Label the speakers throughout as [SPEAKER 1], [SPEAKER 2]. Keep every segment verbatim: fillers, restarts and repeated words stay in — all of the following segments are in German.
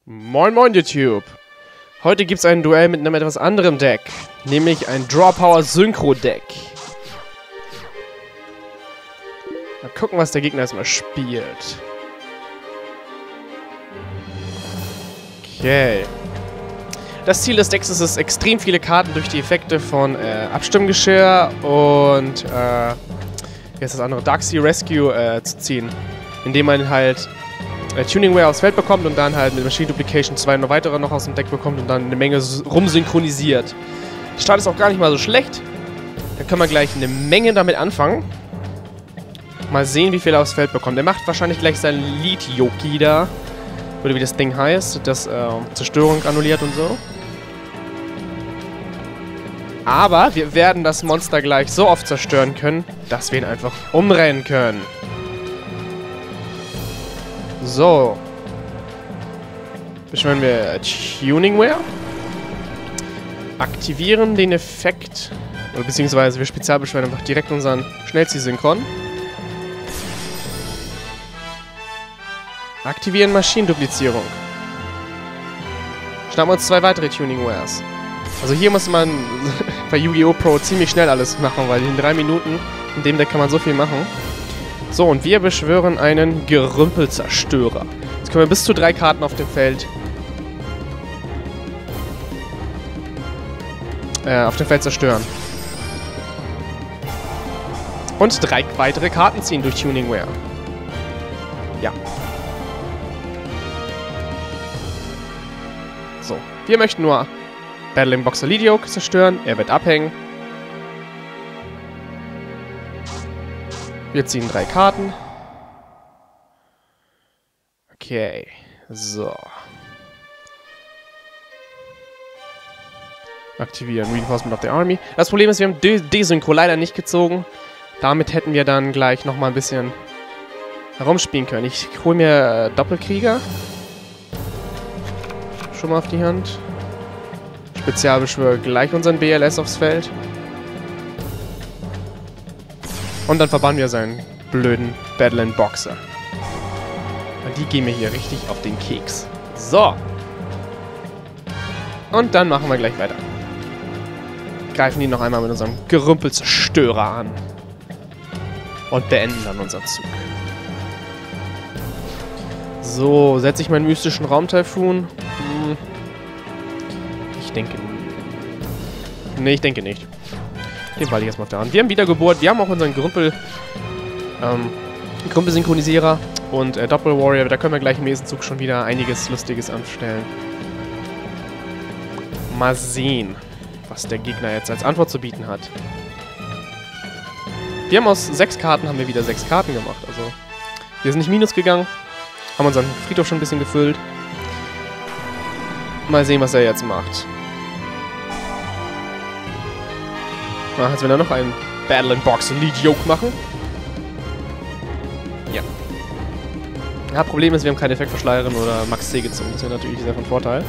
[SPEAKER 1] Moin Moin YouTube! Heute gibt es ein Duell mit einem etwas anderem Deck, nämlich ein Draw Power Synchro Deck. Mal gucken, was der Gegner erstmal spielt. Okay. Das Ziel des Decks ist es, extrem viele Karten durch die Effekte von äh, Abstimmgeschirr und äh, wie ist das andere? Darkseer Rescue äh, zu ziehen. Indem man halt äh, Tuningware aufs Feld bekommt und dann halt mit Machine Duplication zwei noch weitere noch aus dem Deck bekommt und dann eine Menge rumsynchronisiert. Der Start ist auch gar nicht mal so schlecht. Da können wir gleich eine Menge damit anfangen. Mal sehen, wie viel er aufs Feld bekommt. Er macht wahrscheinlich gleich sein Lead-Yoki da. Oder wie das Ding heißt. Das äh, Zerstörung annulliert und so. Aber wir werden das Monster gleich so oft zerstören können, dass wir ihn einfach umrennen können. So. Beschwören wir Tuningware. Aktivieren den Effekt. Oder beziehungsweise wir spezialbeschwören einfach direkt unseren Schnellzieh-Synchron. Aktivieren Maschinenduplizierung. Schnappen uns zwei weitere Tuningwares. Also hier muss man bei Yu-Gi-Oh! Pro ziemlich schnell alles machen, weil in drei Minuten in dem Deck kann man so viel machen. So, und wir beschwören einen Gerümpelzerstörer. Jetzt können wir bis zu drei Karten auf dem Feld äh, auf dem Feld zerstören. Und drei weitere Karten ziehen durch Tuningware. Ja. So, wir möchten nur Battling Boxer Lead-Yoke zerstören. Er wird abhängen. Wir ziehen drei Karten. Okay. So. Aktivieren Reinforcement of the Army. Das Problem ist, wir haben De Desynchro leider nicht gezogen. Damit hätten wir dann gleich nochmal ein bisschen herumspielen können. Ich hole mir äh, Doppelkrieger. Schon mal auf die Hand. Spezialbeschwöre gleich unseren B L S aufs Feld. Und dann verbannen wir seinen blöden Battling Boxer. Weil die gehen mir hier richtig auf den Keks. So. Und dann machen wir gleich weiter. Greifen ihn noch einmal mit unserem Gerümpelzerstörer an. Und beenden dann unseren Zug. So, setze ich meinen mystischen Raumtaifun. Hm. Ich denke... Nee, ich denke nicht. Den behalte ich erstmal auf der Hand. Wir haben Wiedergeburt. Wir haben auch unseren Gerümpel... Ähm... Gerümpelsynchronisierer und äh, Doppel-Warrior. Da können wir gleich im nächsten Zug schon wieder einiges Lustiges anstellen. Mal sehen, was der Gegner jetzt als Antwort zu bieten hat. Wir haben aus sechs Karten haben wir wieder sechs Karten gemacht. Also, wir sind nicht minus gegangen. Haben unseren Friedhof schon ein bisschen gefüllt. Mal sehen, was er jetzt macht. Na, jetzt will er noch einen Battling Boxer Lead-Yoke machen. Ja. Ja, Problem ist, wir haben keine Effektverschleierin oder Max C gezogen. Das ist ja natürlich sehr von Vorteil.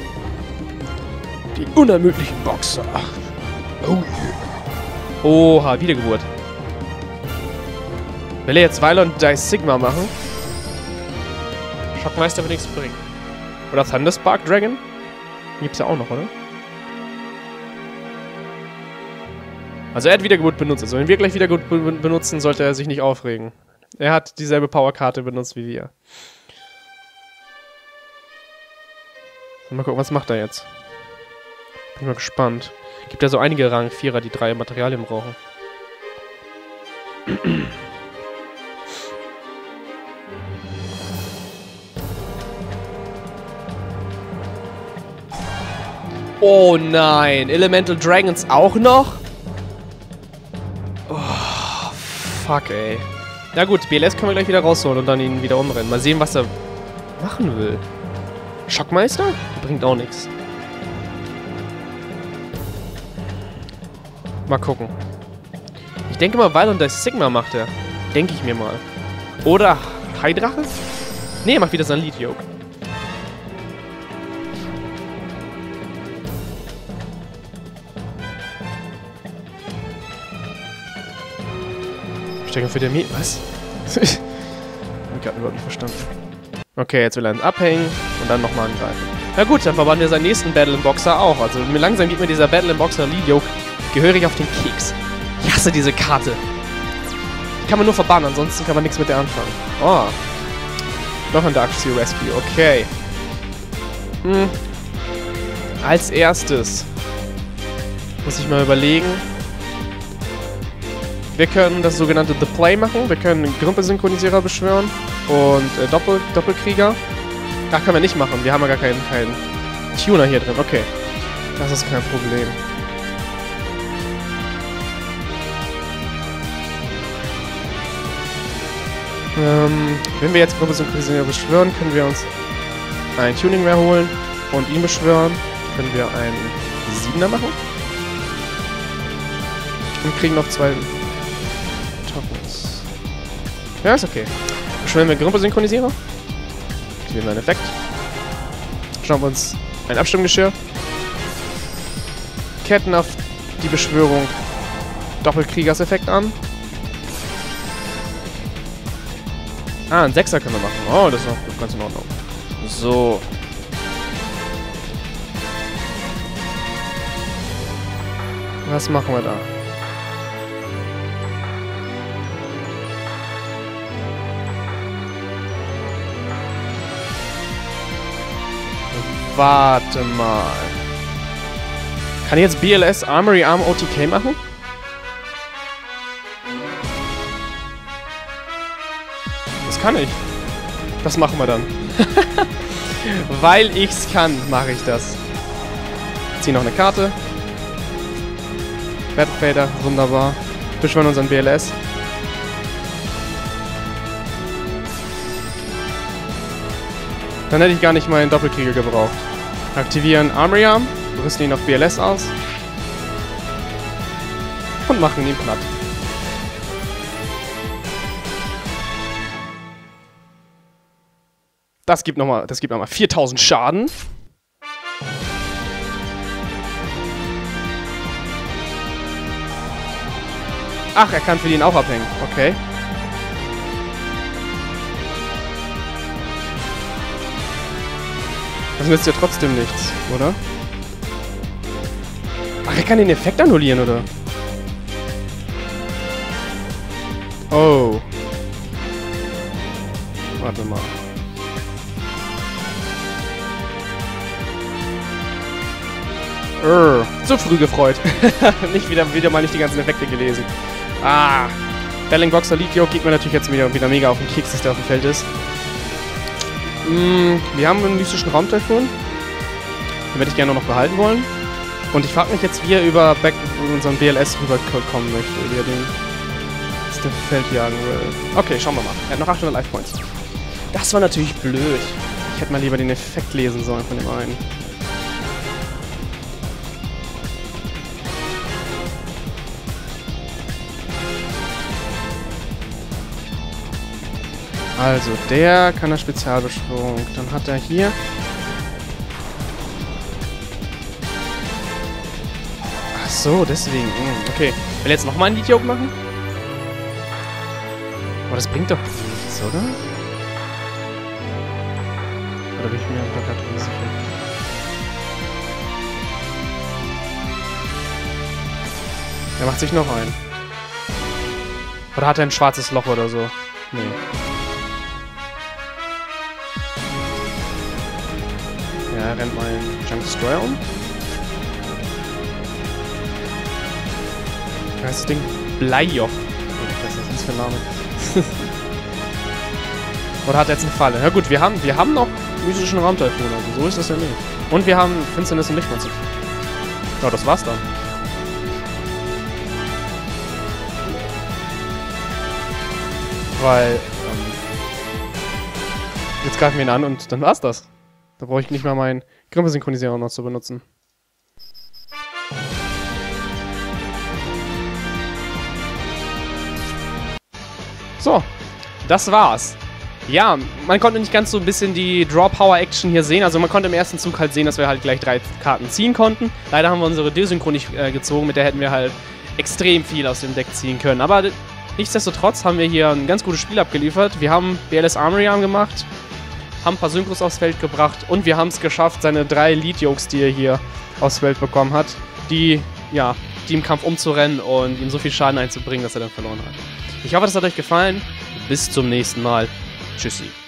[SPEAKER 1] Die unermüdlichen Boxer. Oh yeah. Oha, Wiedergeburt. Will er jetzt Violent Dice Sigma machen? Schockmeister wird nichts bringen. Oder Thunderspark Dragon? Den gibt's ja auch noch, oder? Also er hat Wiedergeburt benutzt. Also wenn wir gleich Wiedergeburt benutzen, sollte er sich nicht aufregen. Er hat dieselbe Powerkarte benutzt wie wir. Mal gucken, was macht er jetzt? Bin mal gespannt. Gibt ja so einige Rang Vierer, die drei Materialien brauchen. Oh nein, Elemental Dragons auch noch? Oh, fuck, ey. Na gut, B L S können wir gleich wieder rausholen und dann ihn wieder umrennen. Mal sehen, was er machen will. Schockmeister? Bringt auch nichts. Mal gucken. Ich denke mal, Violent Dice Sigma macht er. Denke ich mir mal. Oder Heidrache? Ne, er macht wieder sein Lead-Yoke. Für der Met was? Ich hab gerade überhaupt nicht verstanden. Okay, jetzt will er ihn abhängen und dann nochmal angreifen. Na gut, dann verbannen wir seinen nächsten Battle im Boxer auch. Also mir langsam geht mir dieser Battle im Boxer Lidio gehörig auf den Keks. Ich hasse diese Karte. Die kann man nur verbannen, ansonsten kann man nichts mit der anfangen. Oh. Noch ein Darkseer Rescue, okay. Hm. Als erstes muss ich mal überlegen. Wir können das sogenannte The Play machen. Wir können einen Grümpelsynchronisierer beschwören und äh, Doppel Doppelkrieger. Ach, können wir nicht machen. Wir haben ja gar keinen, keinen Tuner hier drin. Okay. Das ist kein Problem. Ähm, wenn wir jetzt Grümpelsynchronisierer beschwören, können wir uns ein Tuning mehr holen und ihn beschwören. Können wir einen Siebener machen. Und kriegen noch zwei Tokens. Ja, ist okay. Beschwören wir Grümpelsynchronisierer. Aktivieren wir einen Effekt. Schauen wir uns ein Abstimmgeschirr. Ketten auf die Beschwörung Doppelkriegerseffekt an. Ah, einen Sechser können wir machen. Oh, das ist noch ganz in Ordnung. So. Was machen wir da? Warte mal. Kann ich jetzt B L S Armory Arm O T K machen? Das kann ich. Das machen wir dann. Weil ich's kann, mache ich das. Zieh noch eine Karte. Battlefader, wunderbar. Beschwören unseren B L S. Dann hätte ich gar nicht meinen Doppelkrieger gebraucht. Aktivieren Armory Arm, rüsten ihn auf B L S aus und machen ihn platt. Das gibt nochmal, das gibt nochmal viertausend Schaden. Ach, er kann für den auch abhängen. Okay. Das nützt ja trotzdem nichts, oder? Ach, er kann den Effekt annullieren, oder? Oh. Warte mal. Urgh, zu früh gefreut. nicht wieder, wieder mal nicht die ganzen Effekte gelesen. Ah. Battling Boxer Lidio geht mir natürlich jetzt wieder, wieder mega auf den Keks, dass der auf dem Feld ist. Mm, wir haben einen mystischen Raumtyphon. Den würde ich gerne noch behalten wollen. Und ich frage mich jetzt, wie er über Back unseren B L S rüberkommen möchte. Wie er den aus dem Feld jagen will. Okay, schauen wir mal. Er hat noch achthundert Life Points. Das war natürlich blöd. Ich hätte mal lieber den Effekt lesen sollen von dem einen. Also, der kann eine Spezialbeschwörung. Dann hat er hier... Ach so, deswegen. Okay. Will er jetzt nochmal einen Lidio machen? Aber das bringt doch nichts, oder? Oder bin ich mir da gerade unsicher? Er macht sich noch ein. Oder hat er ein schwarzes Loch oder so? Nee. Ja, rennt mal einen Junk Destroyer um. Wie heißt das Ding? Bleijoch. Was ist das für ein Name? Oder hat er jetzt eine Falle? Ja gut, wir haben, wir haben noch mystischen Raumtyphon, also so ist das ja nicht. Und wir haben Finsternis und Lichtmonster. Ja, das war's dann. Weil, ähm, jetzt greifen wir ihn an und dann war's das. Da brauche ich nicht mal meinen Grümpelsynchronisierer noch zu benutzen. So, das war's. Ja, man konnte nicht ganz so ein bisschen die Draw-Power-Action hier sehen. Also man konnte im ersten Zug halt sehen, dass wir halt gleich drei Karten ziehen konnten. Leider haben wir unsere Desynchro nicht äh, gezogen, mit der hätten wir halt extrem viel aus dem Deck ziehen können. Aber nichtsdestotrotz haben wir hier ein ganz gutes Spiel abgeliefert. Wir haben B L S Armory Arm gemacht, haben ein paar Synchros aufs Feld gebracht und wir haben es geschafft, seine drei Lead-Yokes, die er hier aufs Feld bekommen hat, die, ja, die im Kampf umzurennen und ihm so viel Schaden einzubringen, dass er dann verloren hat. Ich hoffe, das hat euch gefallen. Bis zum nächsten Mal. Tschüssi.